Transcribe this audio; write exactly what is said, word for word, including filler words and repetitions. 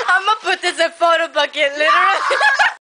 I'm gonna put this in photo bucket, literally.